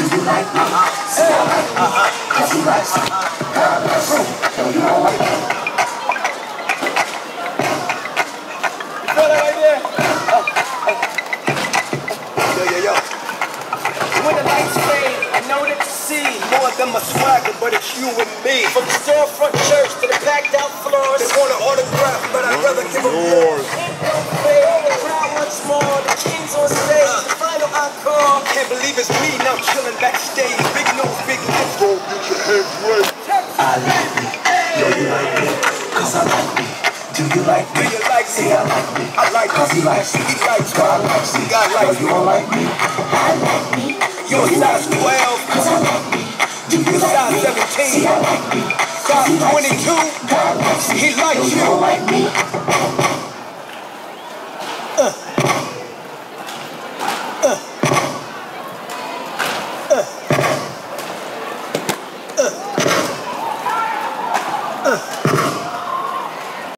you like me? See, I like me. Cause he likes me. God bless you. No, you don't like me. You feel that right there? Yo. When the lights fade, I know that you see more than my swagger, but it's you and me. From the storefront church to the packed out floors, they want an autograph, but I'd rather give them yours. The crowd wants more, the king's on stage, the final encore. Can't believe it's me now chilling backstage. Big nose, big lips, bro, get your hands ready. I like me. Yo, you like me? Cause I like me. Do you like me? Do you like me? See, I like me. I like cause he likes me. He likes God likes me. God likes you don't like me? I like me. You're size 12. Cause I like me. Do you like size me? 17. See, I like me. Size 22. God likes me. He likes you. don't like me? Uh.